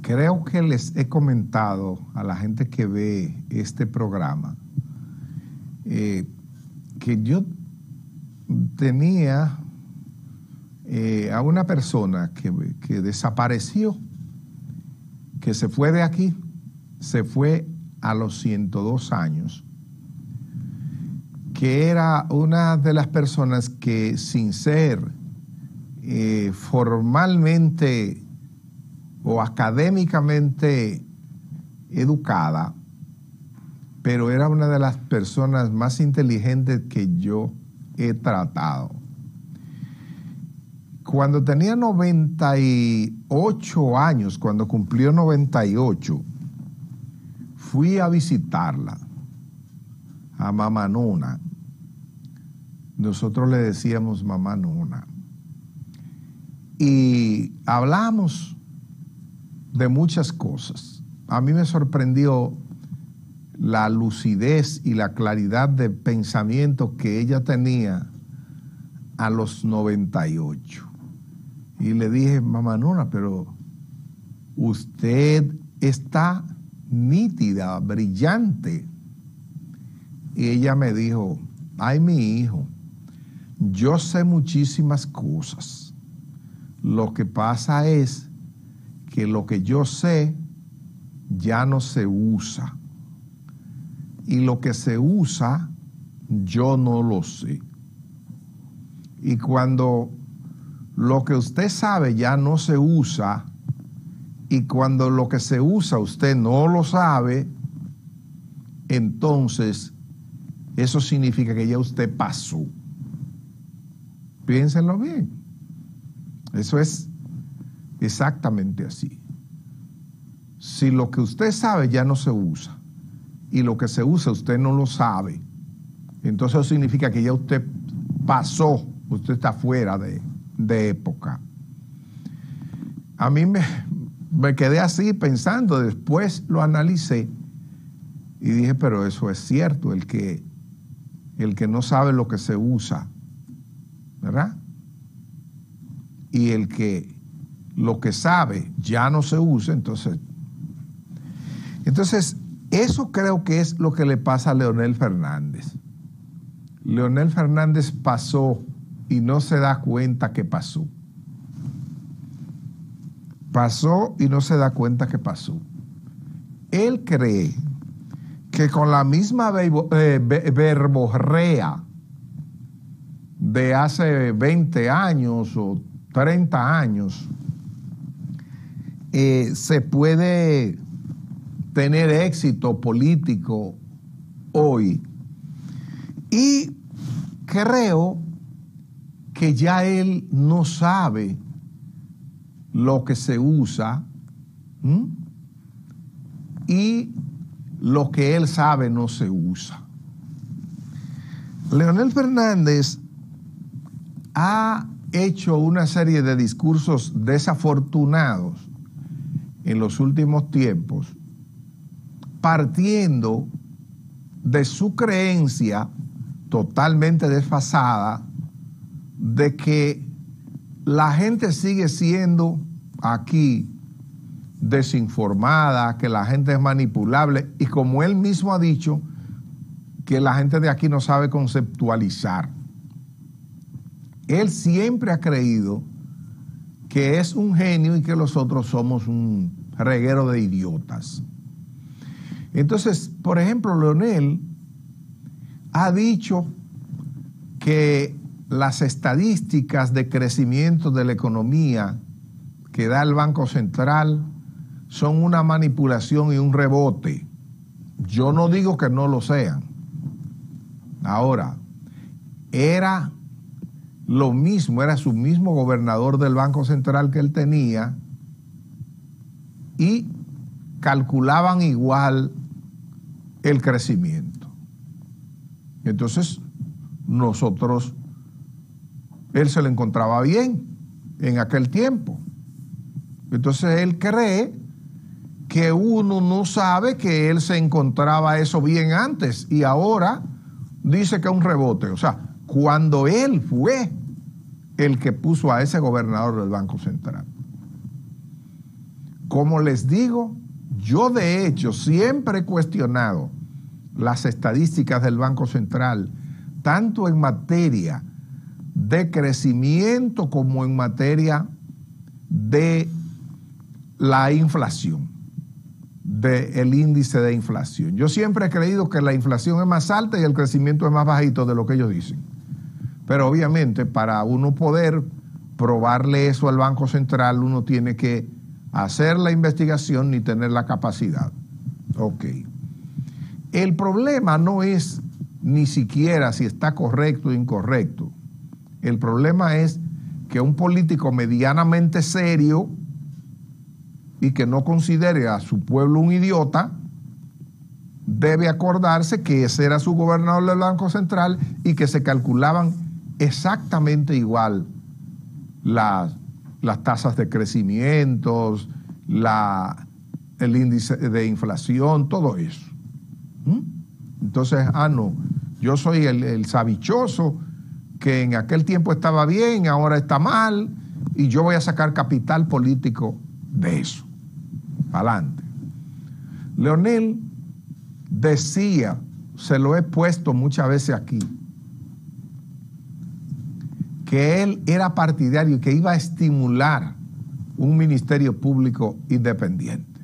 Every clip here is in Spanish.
Creo que les he comentado a la gente que ve este programa que yo tenía a una persona que desapareció, que se fue de aquí, se fue a los 102 años, que era una de las personas que, sin ser formalmente o académicamente educada, pero era una de las personas más inteligentes que yo he tratado. Cuando tenía 98 años, cuando cumplió 98, fui a visitarla, a Mamá Nona. Nosotros le decíamos Mamá Nona. Y hablamos de muchas cosas. A mí me sorprendió la lucidez y la claridad de pensamiento que ella tenía a los 98. Y le dije, Mamá Nona, pero usted está nítida, brillante. Y ella me dijo, ay, mi hijo, yo sé muchísimas cosas. Lo que pasa es que lo que yo sé ya no se usa. Y lo que se usa, yo no lo sé. Y cuando lo que usted sabe ya no se usa, y cuando lo que se usa usted no lo sabe, entonces eso significa que ya usted pasó. Piénsenlo bien. Eso es exactamente así. Si lo que usted sabe ya no se usa y lo que se usa usted no lo sabe, entonces eso significa que ya usted pasó, usted está fuera de época. A mí me quedé así pensando, después lo analicé y dije, pero eso es cierto, el que no sabe lo que se usa, ¿verdad? Y el que lo que sabe ya no se usa, entonces eso creo que es lo que le pasa a Leonel Fernández. Leonel Fernández pasó y no se da cuenta que pasó. Pasó y no se da cuenta que pasó. Él cree que con la misma verborrea de hace 20 años o 30 años se puede tener éxito político hoy. Y creo que ya él no sabe lo que se usa y lo que él sabe no se usa. Leonel Fernández ha hecho una serie de discursos desafortunados en los últimos tiempos, partiendo de su creencia totalmente desfasada de que la gente sigue siendo aquí desinformada, que la gente es manipulable, y como él mismo ha dicho, que la gente de aquí no sabe conceptualizar. Él siempre ha creído que es un genio y que los otros somos un reguero de idiotas. Entonces, por ejemplo, Leonel ha dicho que las estadísticas de crecimiento de la economía que da el Banco Central son una manipulación y un rebote. Yo no digo que no lo sean. Ahora, era lo mismo, era su mismo gobernador del Banco Central que él tenía y calculaban igual el crecimiento. Entonces, él se le encontraba bien en aquel tiempo. Entonces él cree que uno no sabe que él se encontraba eso bien antes y ahora dice que es un rebote. O sea, cuando él fue el que puso a ese gobernador del Banco Central. Como les digo, yo de hecho siempre he cuestionado las estadísticas del Banco Central, tanto en materia de crecimiento como en materia de la inflación, del índice de inflación. Yo siempre he creído que la inflación es más alta y el crecimiento es más bajito de lo que ellos dicen. Pero obviamente para uno poder probarle eso al Banco Central, uno tiene que hacer la investigación ni tener la capacidad. Ok. El problema no es ni siquiera si está correcto o incorrecto. El problema es que un político medianamente serio y que no considere a su pueblo un idiota, debe acordarse que ese era su gobernador del Banco Central y que se calculaban exactamente igual las tasas de crecimiento, el índice de inflación, todo eso. Entonces, no, yo soy el sabichoso que en aquel tiempo estaba bien, ahora está mal, y yo voy a sacar capital político de eso. Adelante. Leonel decía, se lo he puesto muchas veces aquí, que él era partidario y que iba a estimular un ministerio público independiente.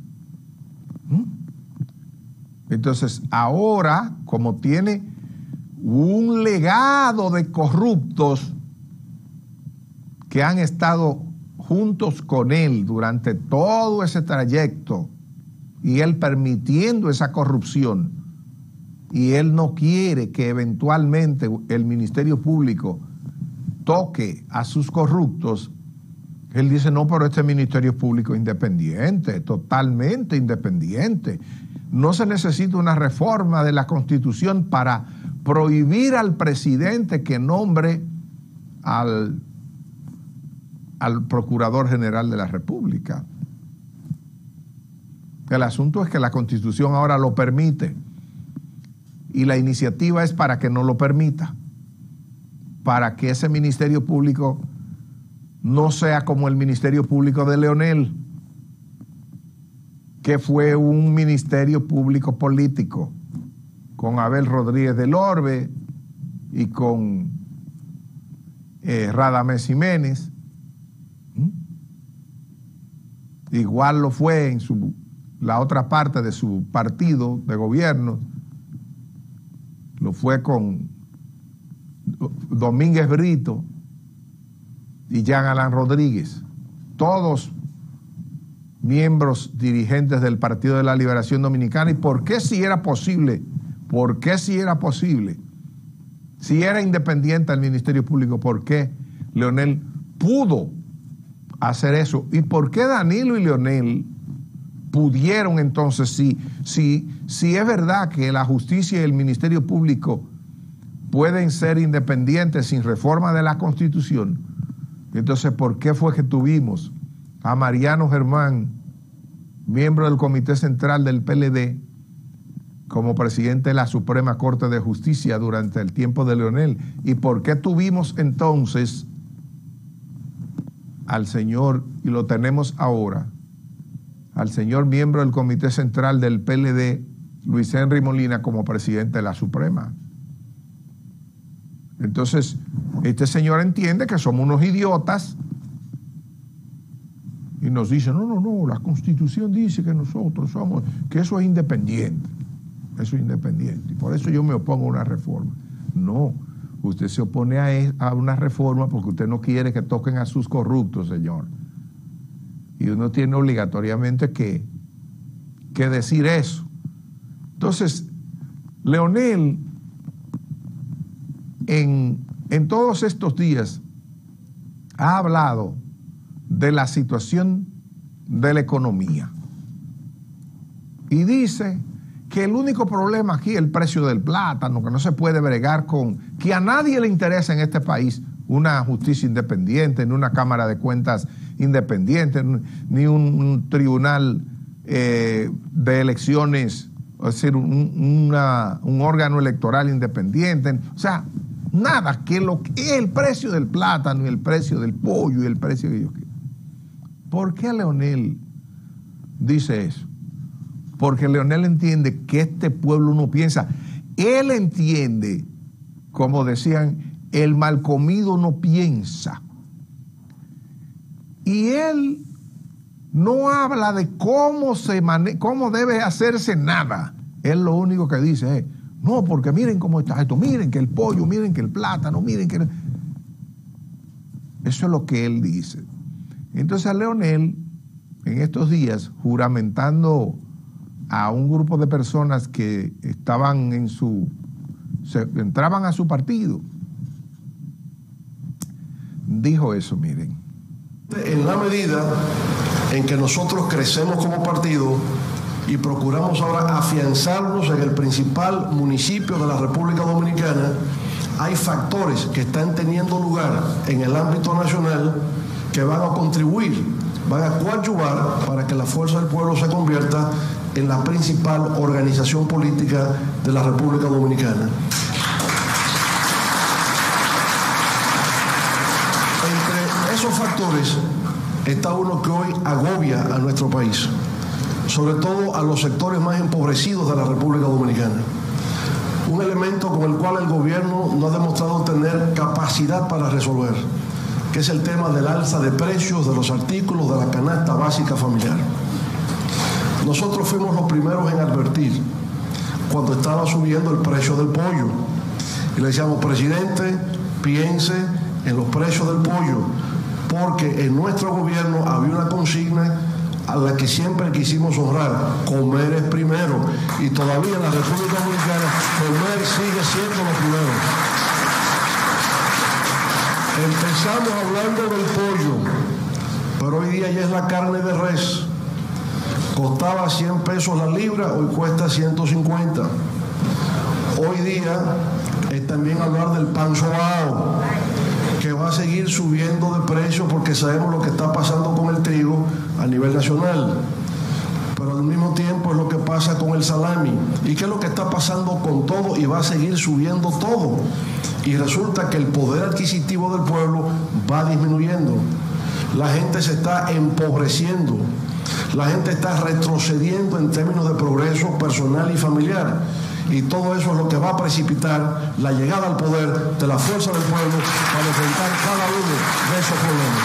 Entonces, ahora, como tiene un legado de corruptos que han estado juntos con él durante todo ese trayecto y él permitiendo esa corrupción, y él no quiere que eventualmente el Ministerio Público toque a sus corruptos, él dice, no, pero este Ministerio Público es independiente, totalmente independiente. No se necesita una reforma de la Constitución para prohibir al presidente que nombre al Procurador General de la República. El asunto es que la Constitución ahora lo permite y la iniciativa es para que no lo permita, para que ese Ministerio Público no sea como el Ministerio Público de Leonel, que fue un ministerio público político, con Abel Rodríguez del Orbe y con Radamés Jiménez. Igual lo fue en la otra parte de su partido de gobierno, lo fue con Domínguez Brito y Jean Alain Rodríguez, todos miembros dirigentes del Partido de la Liberación Dominicana. ¿Y por qué si era posible? ¿Por qué si era posible? Si era independiente el Ministerio Público, ¿por qué Leonel pudo hacer eso? ¿Y por qué Danilo y Leonel pudieron entonces, si es verdad que la justicia y el Ministerio Público pueden ser independientes sin reforma de la Constitución, entonces ¿por qué fue que tuvimos a Mariano Germán, miembro del Comité Central del PLD, como presidente de la Suprema Corte de Justicia durante el tiempo de Leonel? ¿Y por qué tuvimos entonces al señor, y lo tenemos ahora, al señor miembro del Comité Central del PLD, Luis Henry Molina, como presidente de la Suprema? Entonces, este señor entiende que somos unos idiotas y nos dice, no, la Constitución dice que nosotros somos, que eso es independiente. Eso es independiente. Y por eso yo me opongo a una reforma. No, usted se opone a una reforma porque usted no quiere que toquen a sus corruptos, señor. Y uno tiene obligatoriamente que decir eso. Entonces, Leonel, en todos estos días, ha hablado de la situación de la economía. Y dice que el único problema aquí es el precio del plátano, que no se puede bregar con, que a nadie le interesa en este país una justicia independiente, ni una Cámara de Cuentas independiente, ni un tribunal de elecciones, es decir, un órgano electoral independiente. O sea, nada, que lo que es el precio del plátano y el precio del pollo y el precio que yo quiero. ¿Por qué a Leonel dice eso? Porque Leonel entiende que este pueblo no piensa. Él entiende, como decían, el mal comido no piensa. Y él no habla de cómo debe hacerse nada. Él lo único que dice es, no, porque miren cómo está esto, miren que el pollo, miren que el plátano, miren que... Eso es lo que él dice. Entonces a Leonel, en estos días, juramentando a un grupo de personas que estaban entraban a su partido, dijo eso, miren. En la medida en que nosotros crecemos como partido y procuramos ahora afianzarnos en el principal municipio de la República Dominicana, hay factores que están teniendo lugar en el ámbito nacional que van a contribuir, van a coadyuvar para que la Fuerza del Pueblo se convierta en la principal organización política de la República Dominicana. Entre esos factores está uno que hoy agobia a nuestro país, sobre todo a los sectores más empobrecidos de la República Dominicana. Un elemento con el cual el gobierno no ha demostrado tener capacidad para resolver, que es el tema del alza de precios de los artículos de la canasta básica familiar. Nosotros fuimos los primeros en advertir cuando estaba subiendo el precio del pollo. Y le decíamos, presidente, piense en los precios del pollo, porque en nuestro gobierno había una consigna a la que siempre quisimos honrar: comer es primero. Y todavía en la República Dominicana comer sigue siendo lo primero. Empezamos hablando del pollo, pero hoy día ya es la carne de res. Costaba 100 pesos la libra, hoy cuesta 150. Hoy día es también hablar del pan sobao, que va a seguir subiendo de precio porque sabemos lo que está pasando con el trigo a nivel nacional. Pero al mismo tiempo es lo que pasa con el salami. ¿Y qué es lo que está pasando con todo? Y va a seguir subiendo todo. Y resulta que el poder adquisitivo del pueblo va disminuyendo. La gente se está empobreciendo. La gente está retrocediendo en términos de progreso personal y familiar. Y todo eso es lo que va a precipitar la llegada al poder de la fuerza del pueblo para enfrentar cada uno de esos problemas.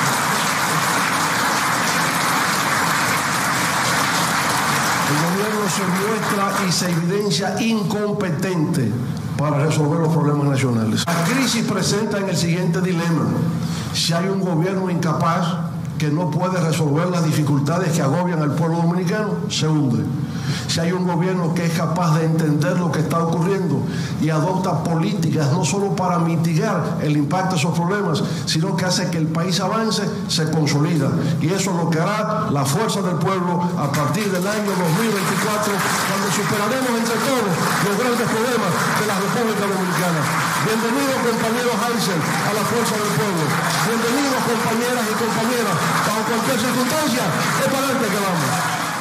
El gobierno se muestra y se evidencia incompetente para resolver los problemas nacionales. La crisis presenta en el siguiente dilema: si hay un gobierno incapaz que no puede resolver las dificultades que agobian al pueblo dominicano, se hunde. Si hay un gobierno que es capaz de entender lo que está ocurriendo y adopta políticas no solo para mitigar el impacto de esos problemas, sino que hace que el país avance, se consolida. Y eso es lo que hará la fuerza del pueblo a partir del año 2024, cuando superaremos entre todos los grandes problemas de la República Dominicana. Bienvenidos, compañeros Hansel, a la fuerza del pueblo. Bienvenidos, compañeras y compañeras. Bajo cualquier circunstancia, es para adelante que vamos.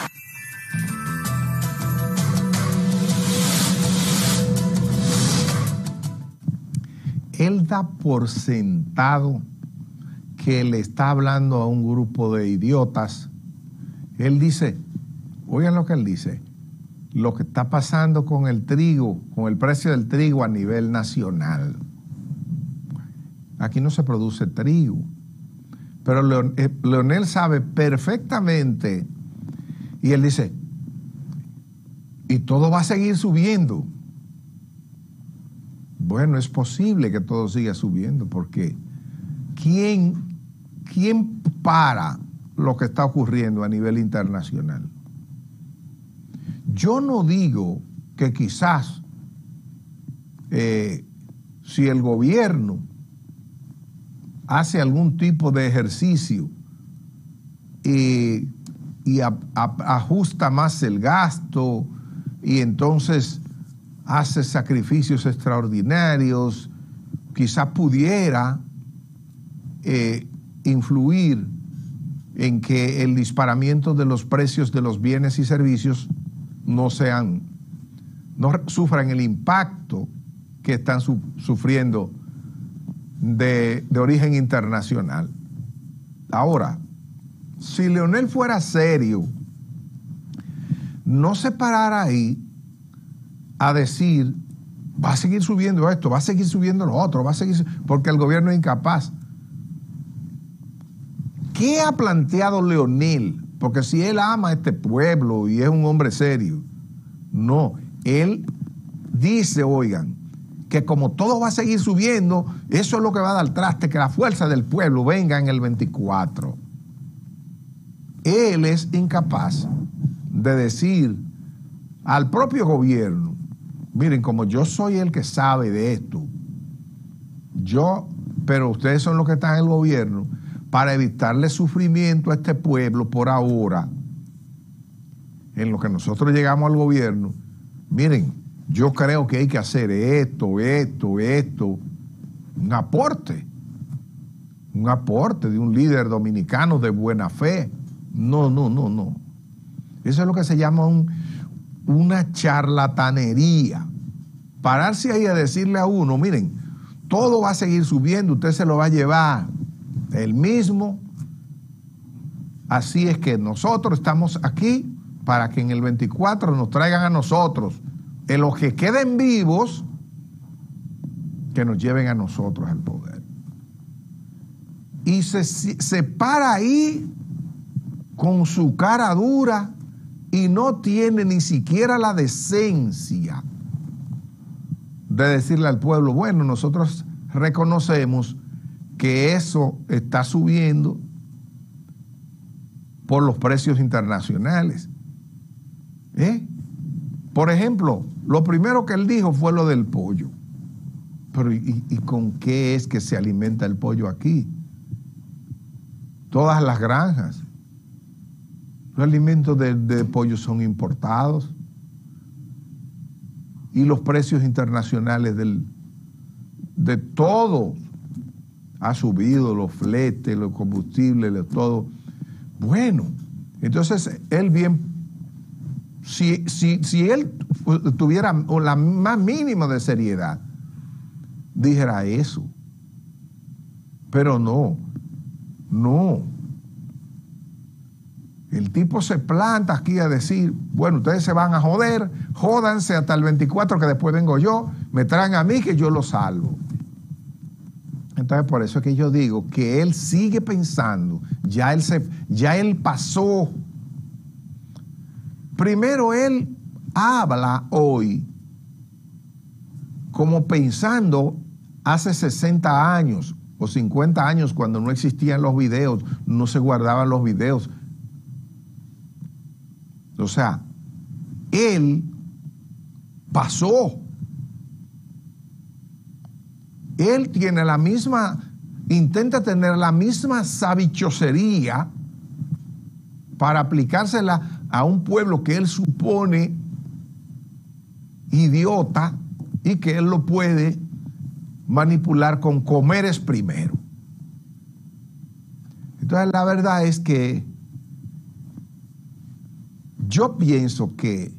Él da por sentado que le está hablando a un grupo de idiotas. Él dice, oigan lo que él dice, lo que está pasando con el trigo, con el precio del trigo a nivel nacional. Aquí no se produce trigo. Pero Leonel sabe perfectamente, y él dice, y todo va a seguir subiendo. Bueno, es posible que todo siga subiendo, porque ¿quién para lo que está ocurriendo a nivel internacional? Yo no digo que quizás si el gobierno hace algún tipo de ejercicio y ajusta más el gasto y entonces hace sacrificios extraordinarios, quizás pudiera influir en que el disparamiento de los precios de los bienes y servicios no sufran el impacto que están sufriendo de origen internacional. Ahora, si Leonel fuera serio no se parara ahí a decir, va a seguir subiendo esto, va a seguir subiendo lo otro, porque el gobierno es incapaz. ¿Qué ha planteado Leonel? Porque si él ama a este pueblo y es un hombre serio, no, él dice, oigan, que como todo va a seguir subiendo, eso es lo que va a dar traste, que la fuerza del pueblo venga en el 24. Él es incapaz de decir al propio gobierno, miren, como yo soy el que sabe de esto, pero ustedes son los que están en el gobierno, para evitarle sufrimiento a este pueblo por ahora, en lo que nosotros llegamos al gobierno, miren, yo creo que hay que hacer esto, un aporte de un líder dominicano de buena fe. No. Eso es lo que se llama una charlatanería. Pararse ahí a decirle a uno, miren, todo va a seguir subiendo, usted se lo va a llevar él mismo. Así es que nosotros estamos aquí para que en el 24 nos traigan a nosotros, en los que queden vivos, que nos lleven a nosotros al poder. Y se para ahí con su cara dura y no tiene ni siquiera la decencia de decirle al pueblo, bueno, nosotros reconocemos que eso está subiendo por los precios internacionales. Por ejemplo, lo primero que él dijo fue lo del pollo. Pero ¿y con qué es que se alimenta el pollo aquí? Todas las granjas. Los alimentos de pollo son importados. Y los precios internacionales de todo ha subido, los fletes, los combustibles, todo. Bueno, entonces él bien, si él tuviera la más mínima de seriedad, dijera eso. Pero no. El tipo se planta aquí a decir, bueno, ustedes se van a joder, jódanse hasta el 24 que después vengo yo, me traen a mí que yo los salvo. Entonces por eso es que yo digo que él sigue pensando, ya él pasó. Primero él habla hoy como pensando hace 60 años o 50 años cuando no existían los videos, no se guardaban los videos. O sea, él pasó. Él tiene intenta tener la misma sabichosería para aplicársela a un pueblo que él supone idiota y que él lo puede manipular con comeres primero. Entonces la verdad es que yo pienso que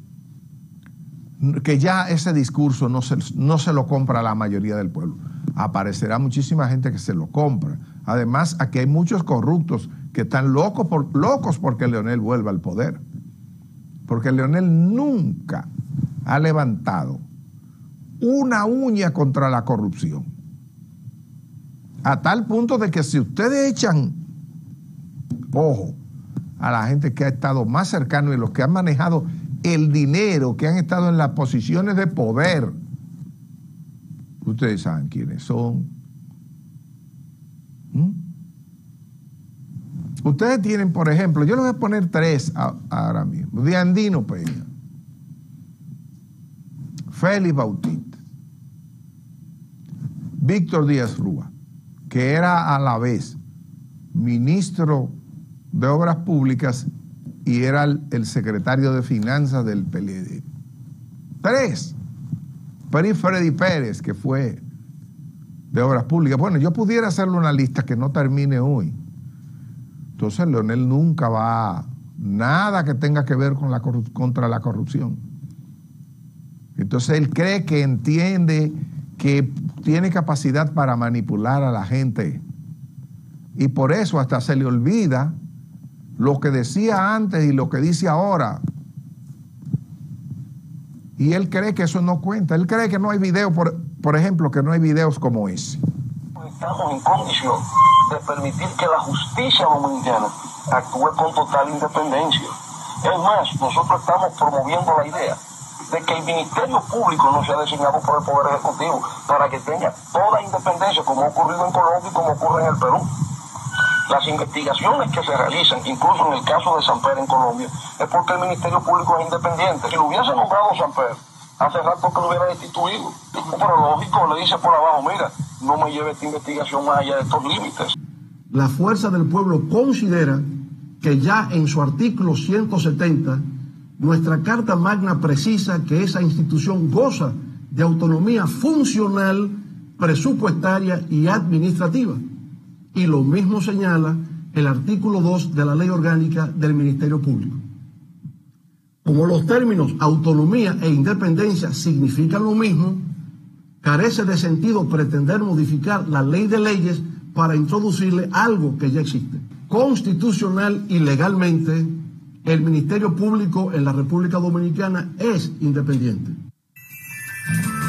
ya ese discurso no se lo compra la mayoría del pueblo. Aparecerá muchísima gente que se lo compra. Además, aquí hay muchos corruptos que están locos porque Leonel vuelva al poder. Porque Leonel nunca ha levantado una uña contra la corrupción. A tal punto de que si ustedes echan ojo a la gente que ha estado más cercano y los que han manejado el dinero, que han estado en las posiciones de poder, ustedes saben quiénes son. Ustedes tienen, por ejemplo, yo les voy a poner 3 ahora mismo. De Andino Peña, Félix Bautista, Víctor Díaz Rúa, que era a la vez ministro de Obras Públicas y era el secretario de Finanzas del PLD. 3. Pero Freddy Pérez, que fue de Obras Públicas. Bueno, yo pudiera hacerle una lista que no termine hoy. Entonces Leonel nunca va nada que tenga que ver con contra la corrupción. Entonces él cree que entiende que tiene capacidad para manipular a la gente. Y por eso hasta se le olvida lo que decía antes y lo que dice ahora. Y él cree que eso no cuenta. Él cree que no hay videos, por ejemplo, que no hay videos como ese. Estamos en condición de permitir que la justicia dominicana actúe con total independencia. Es más, nosotros estamos promoviendo la idea de que el Ministerio Público no sea designado por el Poder Ejecutivo para que tenga toda independencia, como ha ocurrido en Colombia y como ocurre en el Perú. Las investigaciones que se realizan, incluso en el caso de Samper en Colombia, es porque el Ministerio Público es independiente. Si lo hubiese nombrado Samper, hace rato que lo hubiera destituido. Pero lógico, le dice por abajo, mira, no me lleve esta investigación más allá de estos límites. La Fuerza del Pueblo considera que ya en su artículo 170, nuestra Carta Magna precisa que esa institución goza de autonomía funcional, presupuestaria y administrativa. Y lo mismo señala el artículo 2 de la Ley Orgánica del Ministerio Público. Como los términos autonomía e independencia significan lo mismo, carece de sentido pretender modificar la ley de leyes para introducirle algo que ya existe. Constitucional y legalmente, el Ministerio Público en la República Dominicana es independiente.